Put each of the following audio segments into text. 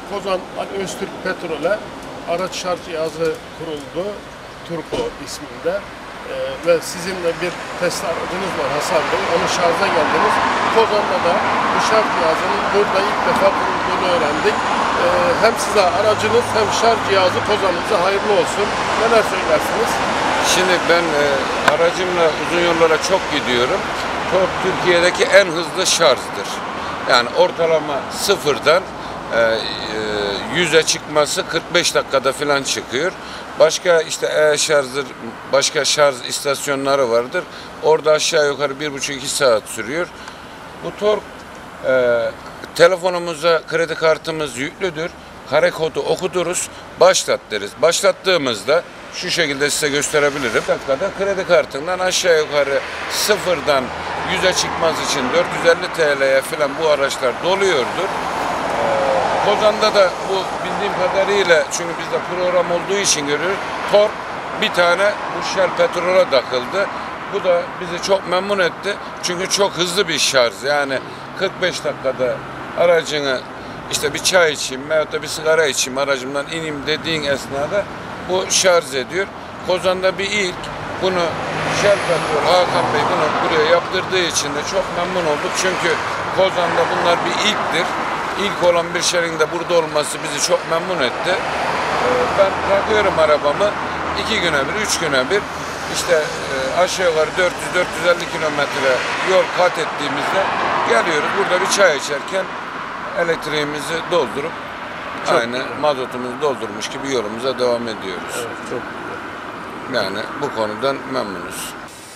Kozan Ali Öztürk Petrol'e araç şarj cihazı kuruldu. Turbo isminde. Ve sizin de bir test aracınız var Hasan Bey. Onu şarja geldiniz. Kozan'da da bu şarj cihazının burada ilk defa kurulduğunu öğrendik. Hem size aracınız hem şarj cihazı Kozan'ınıza hayırlı olsun. Neler söylersiniz? Şimdi ben aracımla uzun yollara çok gidiyorum. Tork Türkiye'deki en hızlı şarjdır. Yani ortalama sıfırdan 100'e çıkması 45 dakikada falan çıkıyor. Başka işte e-şarjdır, başka şarj istasyonları vardır. Orada aşağı yukarı 1,5-2 saat sürüyor. Bu Tork telefonumuza kredi kartımız yüklüdür. Kare kodu okuduruz, başlat deriz. Başlattığımızda şu şekilde size gösterebilirim. Bir dakikada kredi kartından aşağı yukarı sıfırdan 100'e çıkmaz için 450 TL'ye falan bu araçlar doluyordur. Kozan'da da bu bildiğim kadarıyla, çünkü bizde program olduğu için görüyoruz, Tork bir tane bu Shell Petrol'a takıldı. Bu da bizi çok memnun etti. Çünkü çok hızlı bir şarj. Yani 45 dakikada aracını işte bir çay içeyim veyahut da bir sigara içeyim, aracımdan ineyim dediğin esnada bu şarj ediyor. Kozan'da bir ilk. Bunu Shell Petrol, Hakan Bey bunu buraya yaptırdığı için de çok memnun olduk. Çünkü Kozan'da bunlar bir ilktir. İlk olan bir şeyin de burada olması bizi çok memnun etti. Ben bırakıyorum arabamı 2 güne bir, 3 güne bir, işte aşağı yukarı 400-450 kilometre yol kat ettiğimizde geliyoruz. Burada bir çay içerken elektriğimizi doldurup Çok aynı güzel. mazotumuzu doldurmuş gibi yolumuza devam ediyoruz. Evet, çok güzel. Yani bu konudan memnunuz.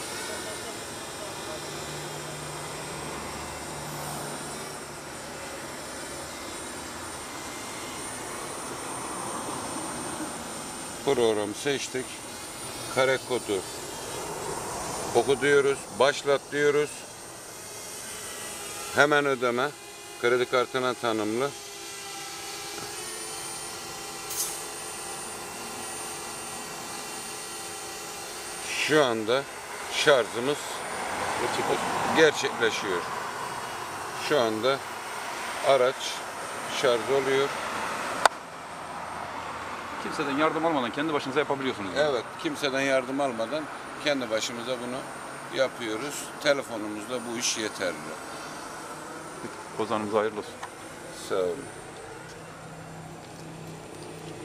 Programı seçtik. Kare kodu oku diyoruz. Başlat diyoruz. Hemen ödeme. Kredi kartına tanımlı. Şu anda şarjımız gerçekleşiyor. Şu anda araç şarj oluyor. Kimseden yardım almadan kendi başınıza yapabiliyorsunuz. Yani. Evet, kimseden yardım almadan kendi başımıza bunu yapıyoruz. Telefonumuzda bu iş yeterli. Kozanımıza hayırlı olsun. Sağ olun.